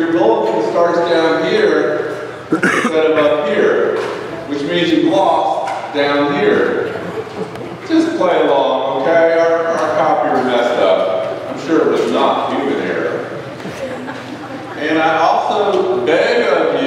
your bulletin starts down here instead of up here, which means you've lost down here. Just play along, okay? Our copier messed up. I'm sure it was not human error. And I also beg of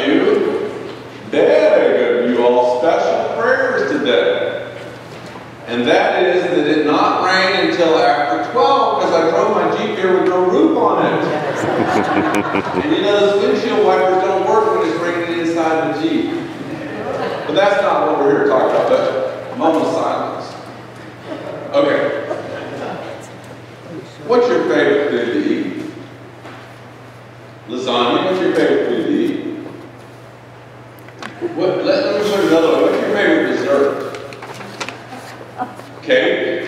you all special prayers today. And that is that it not rain until after 12, because I drove my Jeep here with no roof on it. And you know, those windshield wipers don't work when it's raining inside the Jeep. But that's not what we're here to talk about, but moment of silence. Okay. What's your favorite food to eat? Lasagna, what's your favorite food to eat? Let me put it another way. What's your favorite dessert? Cake?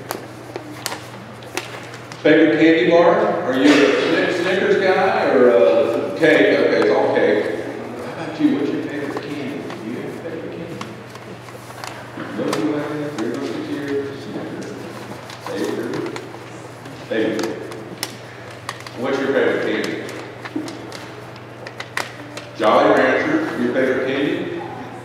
Favorite candy bar? Are you a Snickers guy or a cake? Okay, it's all cake. How about you? What's your favorite candy? Do you have a favorite candy? Milky Way, Three Musketeers, Snickers. Favorite. What's your favorite candy? Jolly Rancher, your favorite candy?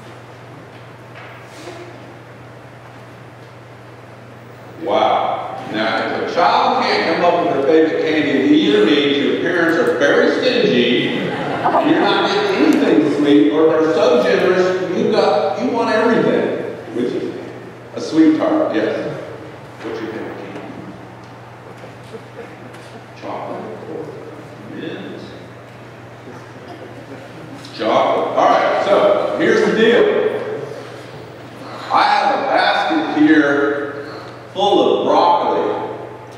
Wow. Now, if a child can't come up with their favorite candy, it either means your parents are very stingy, and you're not getting anything sweet, or they're so generous, you want everything. Which is a sweet tart, yes. What's your favorite candy? Chocolate or mint? Chocolate. All right, so here's the deal. I have a basket here full of broccoli.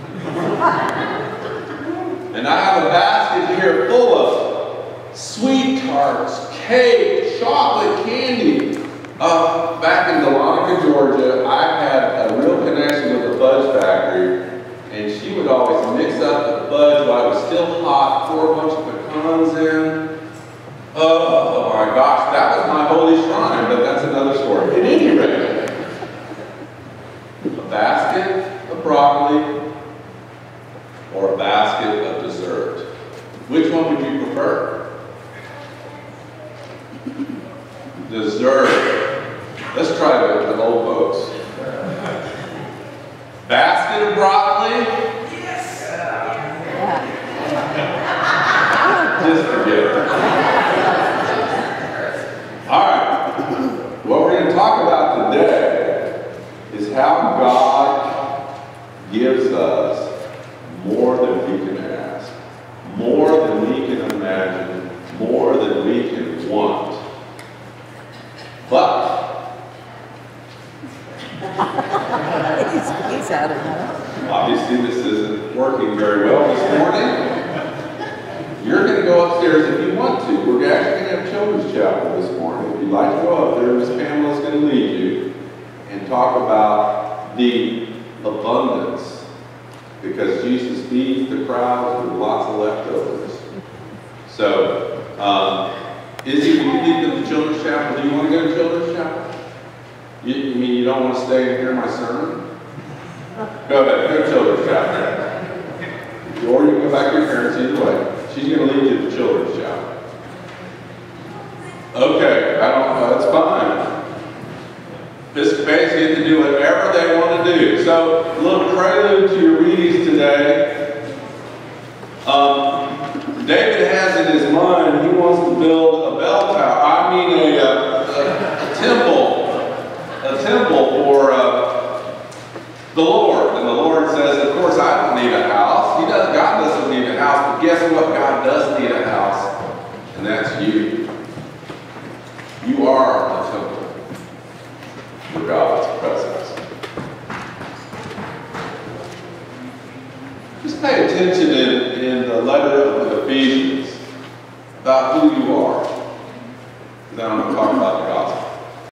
And I have a basket here full of sweet tarts, cake, chocolate candy. Back in Dahlonega, Georgia, I had a real connection with the fudge factory, and she would always mix up the fudge while it was still hot, pour a bunch of pecans in. Oh my gosh, that was my holy shrine, but that's another story. At any rate, a basket of broccoli or a basket of dessert. Which one would you prefer? Dessert. Let's try the old folks. Basket of broccoli? Yes! Just forget it. All right, what we're going to talk about today is how God gives us more than we can ask, more than we can imagine, more than we can want. But he's out of it. Obviously, this isn't working very well this morning. You're going to go upstairs if you want to. We're actually going to have children's chapel this morning. If you'd like to go up there, Miss Pamela's going to lead you and talk about the abundance, because Jesus feeds the crowds with lots of leftovers. So, Izzy, will you lead the children's chapel? Do you want to go to children's chapel? You mean you don't want to stay and hear my sermon? Go ahead, go to children's chapel. Or you can go back to your parents, either way. She's going to lead you to the children's chapel. Okay, I don't know, that's fine. Episcopalians get to do whatever they want to do. So, a little prelude to your readings today. David has in his mind, he wants to build a bell tower. I mean a temple. A temple for the Lord. And the Lord says, of course, I don't need a house. God doesn't need a house, but guess what? God does need a house, and that's you. You are a temple for God's presence. Just pay attention in the letter of the Ephesians about who you are. Then I'm going to talk about